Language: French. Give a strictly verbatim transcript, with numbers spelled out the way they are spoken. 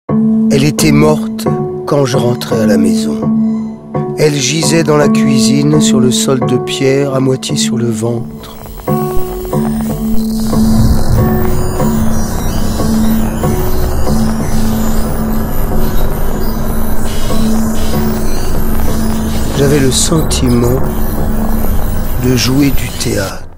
Elle était morte quand je rentrais à la maison. Elle gisait dans la cuisine sur le sol de pierre, à moitié sur le ventre. J'avais le sentiment de jouer du théâtre.